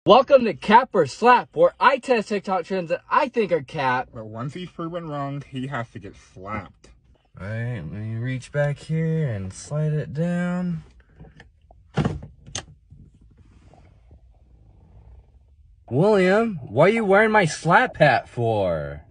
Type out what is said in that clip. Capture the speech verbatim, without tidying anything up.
Welcome to Cap or Slap, where I test TikTok trends that I think are cap. But once he's proven wrong, he has to get slapped. Alright, let me reach back here and slide it down. William, what are you wearing my slap hat for?